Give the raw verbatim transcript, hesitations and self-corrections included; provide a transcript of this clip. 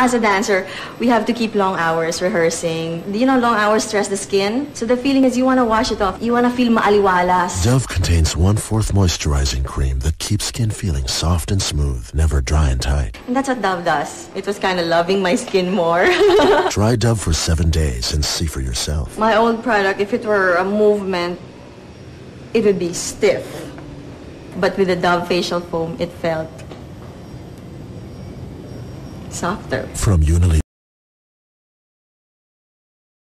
As a dancer, we have to keep long hours rehearsing. You know, long hours stress the skin. So the feeling is you want to wash it off. You want to feel maaliwalas. Dove contains one-fourth moisturizing cream that keeps skin feeling soft and smooth, never dry and tight. And that's what Dove does. It was kind of loving my skin more. Try Dove for seven days and see for yourself. My old product, if it were a movement, it would be stiff. But with the Dove facial foam, it felt softer. From Unilever.